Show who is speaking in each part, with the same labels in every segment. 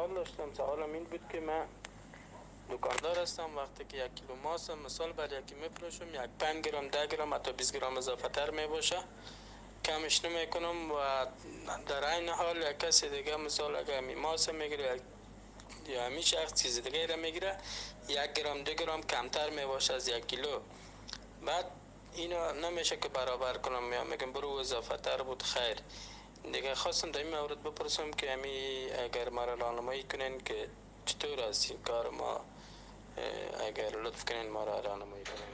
Speaker 1: سوال داشتم. سوالم این بود که من دکاندار هستم. وقتی که 1 کیلو ماست مثال بر یکی میفروشم، 5 گرم 10 گرم حتی 20 گرم اضافه تر می باشه، کمش نمی کنم. و در این حال یک کسی دیگه مثال اگر همی ماست میگیره یا همی شخص چیز دیگه را میگیره 1 گرم 2 گرم کمتر می باشه از 1 کیلو، بعد اینا نمیشه که برابر کنم یا میگم برو اضافه تر بود. خیر دیگه خواستم در این مورد بپرسم که همی اگر مرا راهنمایی کنین که چطور است این کار ما، اگر لطف کنین ما را راهنمایی کنین.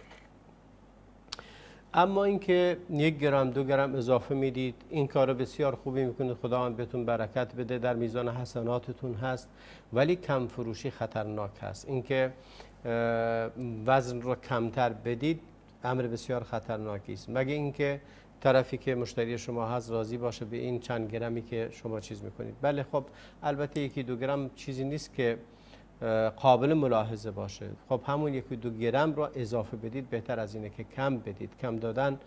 Speaker 2: اما اینکه 1 گرم 2 گرم اضافه میدید این کار بسیار خوبی میکنید، خداوند بهتون برکت بده، در میزان حسناتتون هست، ولی کم فروشی خطرناک هست. اینکه وزن رو کمتر بدید امر بسیار خطرناکی است، مگه اینکه طرفی که مشتری شما هست راضی باشه به این چند گرمی که شما چیز میکنید. بله خب البته 1-2 گرم چیزی نیست که قابل ملاحظه باشه. خب همون 1-2 گرم را اضافه بدید، بهتر از اینه که کم بدید. کم دادن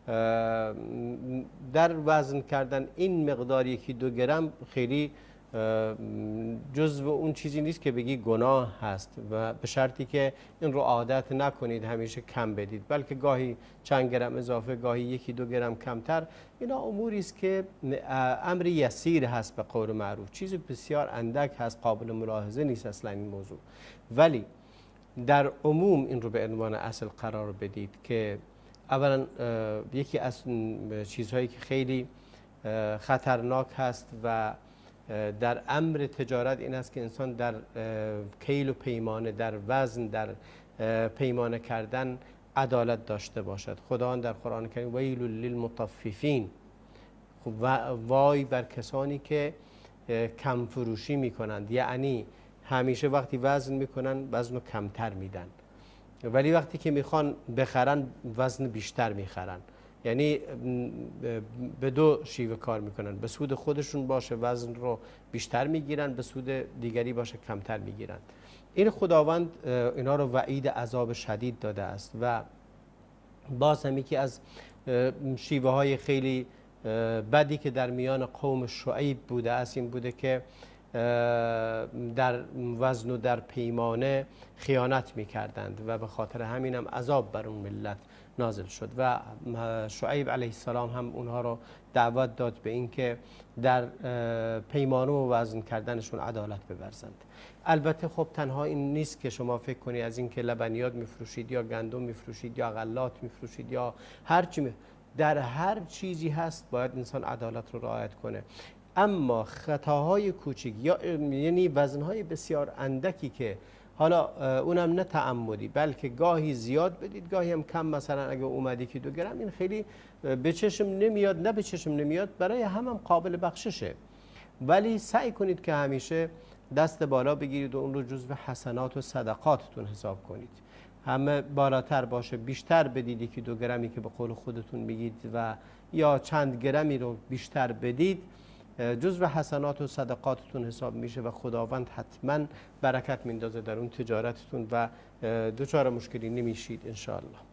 Speaker 2: در وزن کردن این مقدار 1-2 گرم خیلی جزو اون چیزی نیست که بگی گناه هست، و به شرطی که این رو عادت نکنید همیشه کم بدید، بلکه گاهی چند گرم اضافه، گاهی 1-2 گرم کمتر. اینا اموری است که امر یسیر هست به قول معروف، چیز بسیار اندک هست، قابل ملاحظه نیست اصلا این موضوع. ولی در عموم این رو به عنوان اصل قرار بدید که اولا یکی از چیزهایی که خیلی خطرناک هست و در امر تجارت این است که انسان در کیل و پیمانه، در وزن، در پیمانه کردن عدالت داشته باشد. خداوند در قرآن کریم ویل للمطففین، وای بر کسانی که کم فروشی میکنند، یعنی همیشه وقتی وزن میکنن وزن رو کمتر میدن، ولی وقتی که میخوان بخرن وزن بیشتر میخرن. یعنی به دو شیوه کار میکنن، به سود خودشون باشه وزن رو بیشتر میگیرن، به سود دیگری باشه کمتر میگیرن. این خداوند اینا رو وعید عذاب شدید داده است. و باز هم یکی از شیوه های خیلی بدی که در میان قوم شعیب بوده است این بوده که در وزن و در پیمانه خیانت میکردند و به خاطر همین هم عذاب بر اون ملت نازل شد. و شعیب علیه السلام هم اونها رو دعوت داد به اینکه در پیمانه و وزن کردنشون عدالت بورزند. البته خب تنها این نیست که شما فکر کنید از اینکه لبنیات میفروشید یا گندم میفروشید یا غلات میفروشید یا هر چی در هر چیزی هست باید انسان عدالت رو رعایت کنه. اما خطاهای کوچک یعنی وزنهای بسیار اندکی که حالا اونم نه تعمدی بلکه گاهی زیاد بدید گاهی هم کم، مثلا اگه اومدی که 2 گرم این خیلی به چشم نمیاد، نه به چشم نمیاد، برای هم قابل بخششه، ولی سعی کنید که همیشه دست بالا بگیرید و اون رو جزو حسنات و صدقاتتون حساب کنید. همه بالاتر باشه، بیشتر بدید که 2 گرمی که به قول خودتون میگید و یا چند گرمی رو بیشتر بدید جزو حسنات و صدقاتتون حساب میشه و خداوند حتما برکت میندازه در اون تجارتتون و دچار مشکلی نمیشید ان شاء الله.